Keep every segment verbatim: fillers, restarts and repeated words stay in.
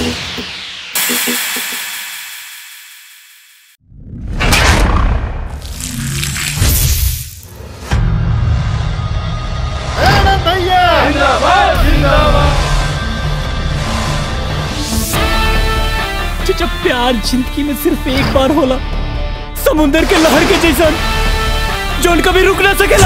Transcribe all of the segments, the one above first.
जब प्यार जिंदगी में सिर्फ एक बार होला, समुंदर के लहर के जैसा जोन कभी रुक ना सकेला।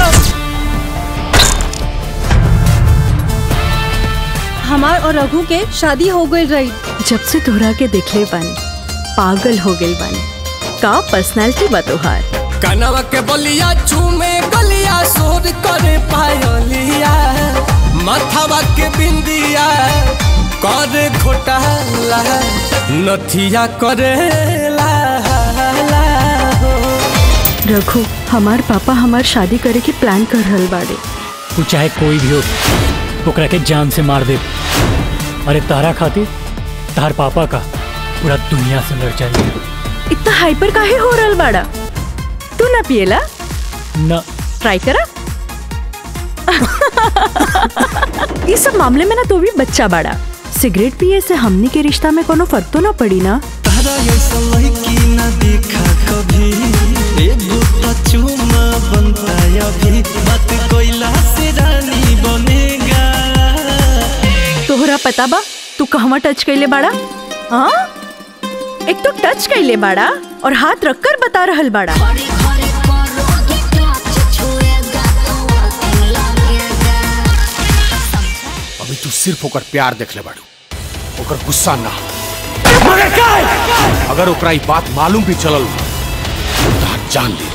हमार और रघु के शादी हो गई रही। जब से तोहरा के देखले बानी पागल हो गई बानी। का पर्सनालिटी बा तोहार। कनवा के बलिया चूमे गलिया सोर करे पायलिया, माथावा के बिंदिया करे घोटाला, नथिया करे ला ला हो। रघु, हमार पापा हमार शादी करे के प्लान कर रहल बाड़े। तू चाहे कोई भी हो, ओकरा के जान से मार दे। अरे तारा खातिर तार पापा का पूरा दुनिया से लड़ जाए। इतना हाइपर काहे हो रहल बाड़ा? तू ना पिएला? ना। ट्राई करा। इस सब मामले में ना तो भी बच्चा बाड़ा। सिगरेट पिए से हमनी के रिश्ता में कोनो फर्क तो ना पड़ी ना। तारा ऐसा लड़की ना देखा कभी, एगो पचुमा बनता अभी, बात कोइला से रानी बनेगा। तोहरा पता बा तू कहवा टच कैले बाड़ा? हाँ, एक तो टच कैले बाड़ा और हाथ रखकर बता रहल बाड़ा। अभी तू सिर्फ ओकर प्यार देख ले बाड़ू, ओकर गुस्सा ना। अगर ओकरा ई बात मालूम भी चलल तो जान ले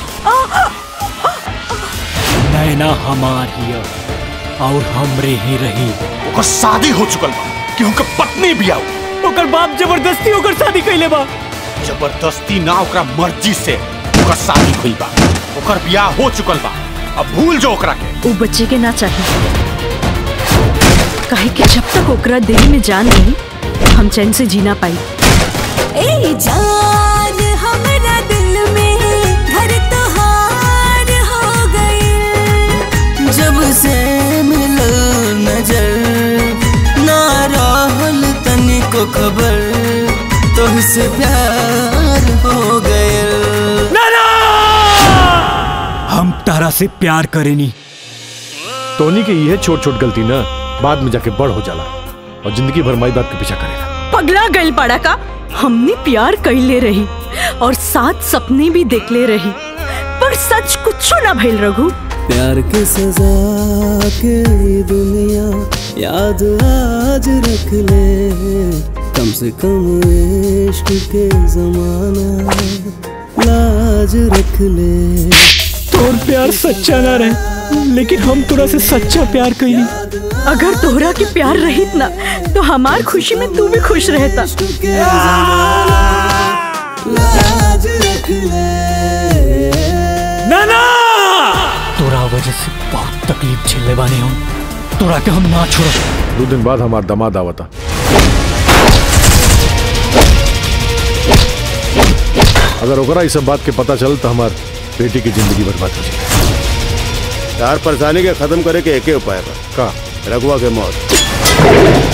नैना हमार ही और हमरे ही रही। ओकर शादी हो चुकल बा कि ओकर पत्नी भी आऊ। ओकर बाप जबरदस्ती ओकर शादी कैले बा। जबरदस्ती ना, ओकरा मर्जी से ओकर शादी हुई बा। ओकर ब्याह हो चुकल बा, अब भूल जो ओकरा के। वो बच्चे के ना चाहिए, काहे कि जब तक ओकरा दिल में जान नहीं हम चैन से जीना पाई। ए जान हमरा दिल में घर तोहार हो गई। जब से मिलो नजर ना रहल तनिको खबर, तुमसे प्यार हो गया। नाना! हम तारा से प्यार करेनी। टोनी की यह छोट छोट गलती ना बाद में जाके बड़ हो जाला और जिंदगी भर माई बाप के पीछा करेगा। पगला गइल पड़ा का। हमने प्यार कैले रही और साथ सपने भी देखले रही, पर सच कुछ ना भइल रघु। प्यार के सजा के दुनिया याद आज रख ले, कम से कम इश्क के जमाना लाज रख ले। तोर प्यार सच्चा ना रहे, लेकिन हम तोरा से सच्चा प्यार कईनी। अगर तोहरा के प्यार रहित ना तो हमार खुशी में तू भी खुश रहता। लाज रख ले। नाना! तोरा वजह से बहुत तकलीफ झेलने वाले हम, तोरा के हम ना छोड़। दो दिन बाद हमार दामाद आवता। अगर ओकरा इस सब बात के पता चल तो हमार बेटी की जिंदगी बर्बाद हो जाए। यार परेशानी के खत्म करे के एक ही उपाय बा। का? रघुआ के मौत।